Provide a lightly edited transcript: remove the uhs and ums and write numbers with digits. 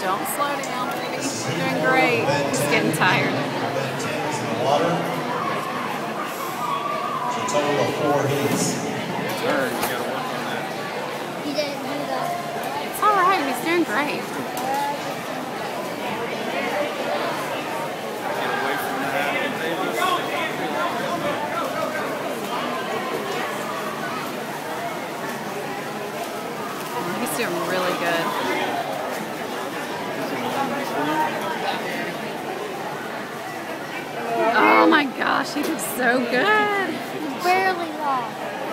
Don't slow down, baby. You're doing great. He's getting tired. Water. So a total of 4 hits. Turn, you gotta work on that. He didn't do that. It's all right. He's doing great. Get away from the habit, baby. He's doing really good. Oh my gosh, he did so good. Barely lost.